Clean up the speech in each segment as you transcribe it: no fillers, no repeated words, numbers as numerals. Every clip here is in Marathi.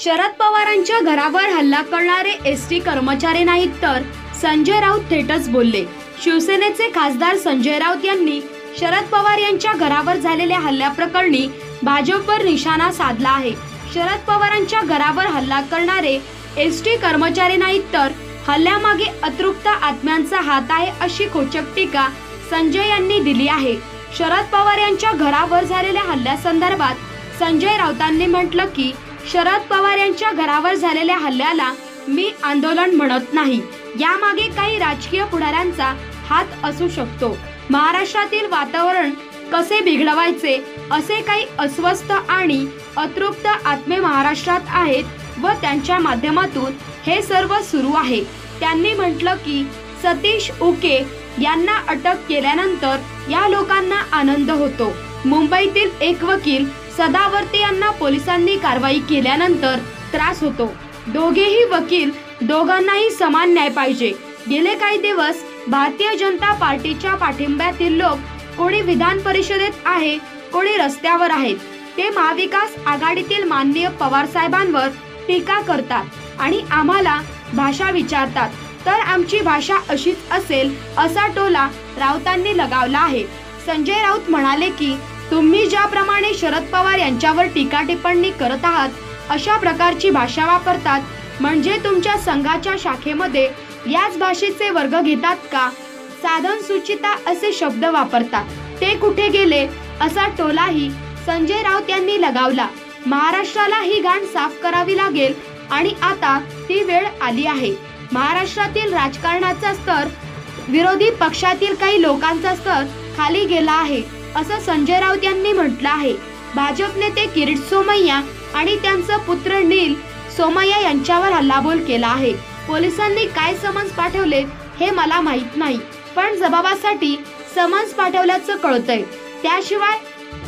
शरद पवारांच्या घरावर हल्ला करणारे एसटी कर्मचारी नाहीत तर संजय राऊत थेटच बोलले। शिवसेनेचे खासदार संजय राऊत यांनी शरद पवार यांच्या घरावर झालेल्या हल्ल्याप्रकरणी भाजपवर निशाणा साधला आहे। शरद पवारांच्या घरावर हल्ला करणारे एसटी कर्मचारी नाहीत तर हल्ल्यामागे अतृप्त आत्म्यांचा हात आहे, अशी खोचक टीका संजय यांनी दिली आहे। शरद पवार यांच्या घरावर झालेल्या हल्ल्यासंदर्भात संजय राऊतांनी म्हटलं की शरद पवार यांच्या घरावर झालेल्या हल्ल्याला मी आंदोलन म्हणत नाही, यामागे काही राजकीय पुढाऱ्यांचा हात असू शकतो। महाराष्ट्रातील वातावरण कसे बिघडवायचे असे काही अस्वस्थ आणि अतृप्त आत्मे महाराष्ट्रात आहेत व त्यांच्या माध्यमातून हे सर्व सुरू आहे। त्यांनी म्हटलं की सतीश उके यांना अटक केल्यानंतर या लोकांना आनंद होतो। मुंबईतील एक वकील सदावर्ते यांना पोलिसांनी कारवाई केल्यानंतर त्रास होतो। दोघेही वकील, दोघांनाही समान न्याय पाहिजे। गेले काही दिवस भारतीय जनता पार्टीच्या पाठिंब्यातील लोक कोणी विधान परिषदेत आहे, कोणी रस्त्यावर आहेत। ते महाविकास आघाडीतील माननीय पवार साहेबांवर टीका करतात आणि आम्हाला भाषा विचारतात, तर आमची भाषा अशीच असेल असा टोला राऊतांनी लगावला आहे। संजय राऊत म्हणाले की तुम्ही ज्याप्रमाणे शरद पवार यांच्यावर टीका टिप्पणी करत आहात अशा प्रकारची भाषा वापरतात, म्हणजे तुमच्या संघाच्या शाखेमध्ये याच भाषेचे वर्ग घेतात का? साधन सुचिता असे शब्द वापरतात, ते कुठे गेले असा टोलाही संजय राऊत यांनी लगावला। महाराष्ट्राला ही घाण साफ करावी लागेल आणि आता ती वेळ आली आहे। महाराष्ट्रातील राजकारणाचा स्तर, विरोधी पक्षातील काही लोकांचा स्तर खाली गेला आहे, असं संजय राऊत यांनी म्हटलं आहे। भाजप नेते किरीट सोमय्या आणि त्यांचा पुत्र नील सोमय्या यांच्यावर हल्लाबोल केला आहे। पोलिसांनी काय समन्स पाठवले हे मला माहित नाही, पण जबाबासाठी समन्स पाठवल्याचं कळतंय। त्याशिवाय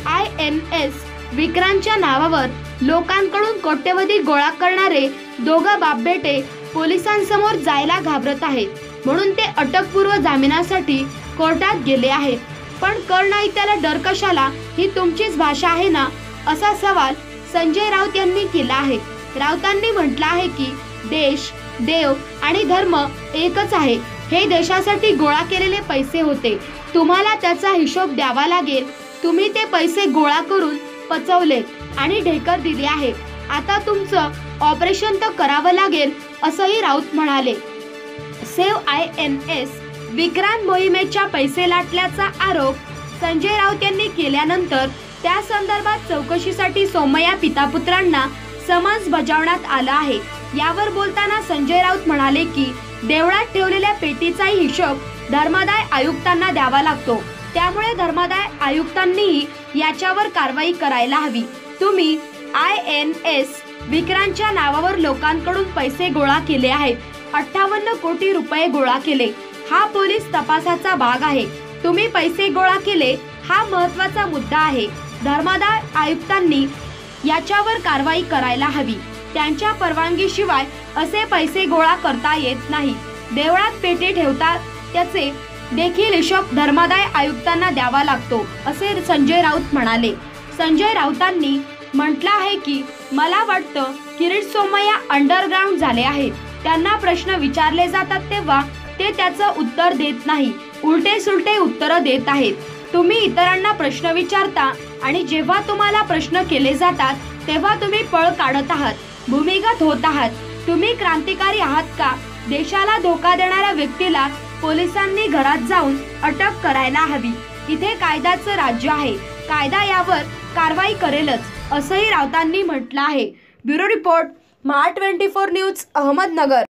INS विक्रांतच्या नावावर लोकांकडून कोट्यवधी गोळा करणारे दोघं बापबेटे पोलिसांसमोर जायला घाबरत आहेत, म्हणून ते अटकपूर्व जामिनासाठी कोर्टात गेले आहेत। पण कर नाही त्याला डर कशाला, ही तुमचीच भाषा आहे ना, असा सवाल संजय राऊत यांनी केला आहे। राऊतांनी म्हटलं आहे की देश, देव आणि धर्म एकच आहे। हे देशासाठी गोळा केलेले पैसे होते, तुम्हाला त्याचा हिशोब द्यावा लागेल। तुम्ही ते पैसे गोळा करून पचवलेत आणि ढेकर दिली आहे, आता तुमचं ऑपरेशन तर करावं लागेल, असंही राऊत म्हणाले। सेव्ह INS विक्रांत मोहिमेच्या पैसे लाटल्याचा आरोप संजय राऊत यांनी केल्यानंतर त्या संदर्भात चौकशीसाठी सोमय्या पितापुत्रांना समन्स बजावण्यात आला आहे। यावर बोलताना संजय राऊत म्हणाले की देवळात ठेवलेल्या पेटीचाही हिशोब धर्मादाय आयुक्तांना द्यावा लागतो, त्यामुळे धर्मादाय आयुक्तांनीही याच्यावर कारवाई करायला हवी। तुम्ही INS विक्रांतच्या नावावर लोकांकडून पैसे गोळा केले आहेत, 58 कोटी रुपये गोळा केले, हा पोलीस तपासाचा भाग आहे। तुम्ही पैसे गोळा केले हा महत्त्वाचा मुद्दा आहे। धर्मादाय आयुक्तांनी याच्यावर कारवाई करायला हवी, त्यांच्या परवानगीशिवाय असे पैसे गोळा करता येत नाही। देवळात पेटी ठेवतात त्याचे देखील हिशोब धर्मादाय आयुक्तांना द्यावा लागतो, असे संजय राऊत म्हणाले। संजय राऊतांनी म्हटलं आहे की मला वाटतं किरीट सोमय्या अंडरग्राऊंड झाले आहेत, त्यांना प्रश्न विचारले जातात तेव्हा ते त्याचं उत्तर देत नाही, उलटे सुलटे उत्तरं देत आहेत। तुम्ही इतरांना प्रश्न विचारता आणि जेव्हा तुम्हाला प्रश्न केले जातात तेव्हा तुम्ही पळ काढत आहात, भूमिगत होत आहात। तुम्ही क्रांतिकारी आहात का? देशाला धोका देणाऱ्या व्यक्तीला पोलिसांनी घरात जाऊन अटक करायला हवी। इथे कायद्याचं राज्य आहे, कायदा यावर कारवाई करेलच, असंही राऊतांनी म्हटलं आहे। Bureau report, Maha 24 news, Ahmednagar.